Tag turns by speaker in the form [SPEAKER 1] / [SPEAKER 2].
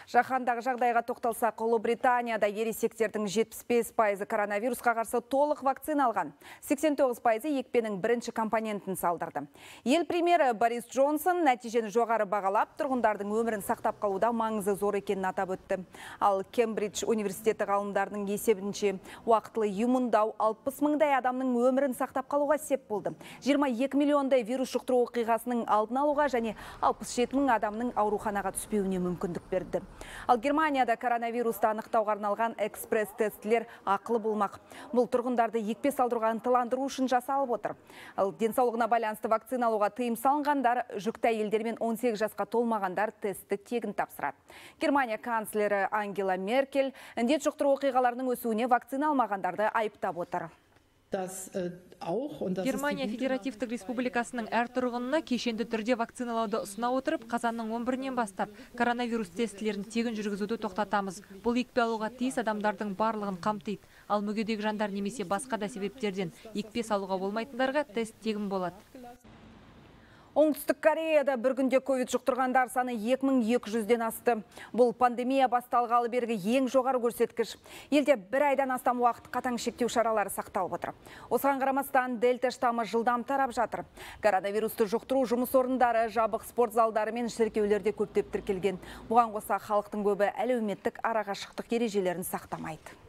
[SPEAKER 1] Жаһандағы жағдайға тоқталсақ, Ұлыбританияда ересектердің 75% коронавирусқа қарсы толық вакцина алған. 89% екпенің бірінші компонентін салдырды. Ел премьері Борис Джонсон нәтижені жоғары бағалап, тұрғындардың өмірін сақтап қалуда маңызы зор екенін атап өтті. Ал Кембридж университеті ғалымдарының есебінше уақытылы иммундау 60 мыңдай адамның өмірін сақтап қалуға сеп болды. 22 миллиондай вирус жұқтыру оқиғасының алдын алуға және 67 мың адамның ауруханаға түспеуіне мүмкіндік берді. Ал Германияда коронавирусты анықтауға арналған экспресс-тестілер ақылы болмақ. Бұл тұрғындарды екпе салдыруға ынталандыру үшін жасалып отыр. Ал денсаулығына байланысты вакцина алуға тыйым салынғандар, жүкті әйелдер мен 18 жасқа толмағандар тестті тегін тапсырады. Германия канцлері Ангела Меркель індет жұқтыру оқиғаларының өсуіне вакцина алмағандарды айыптап отыр.
[SPEAKER 2] Германия Федеративтік Республикасының әр тұрғынына кешенді түрде вакциналауды ұсына отырып, қазанның 11-нен бастап коронавирус тестілерін тегін жүргізуді тоқтатамыз. Бұл екпе алуға тиіс адамдардың барлығын қамтиды. Ал мүгедек жандар немесе басқа да себептерден екпе салуға болмайтындарға тест тегін болады.
[SPEAKER 1] Оңтүстік Кореяда бір күнде ковид жұқтырғандар саны 2200-ден асты. Бұл пандемия басталғалы бергі ең жоғары көрсеткіш. Елде бір айдан астам уақыт қатаң шектеу шаралары сақталып отыр. Осыған қарамастан дельта штаммы жылдам тарап жатыр. Коронавирусты жұқтыру жұмыс орындары, жабық спорт залдары мен шіркеулерде көптеп тіркелген. Бұған қоса халықтың көбі әлеуметтік арақашықтық ережелерін сақтамайды.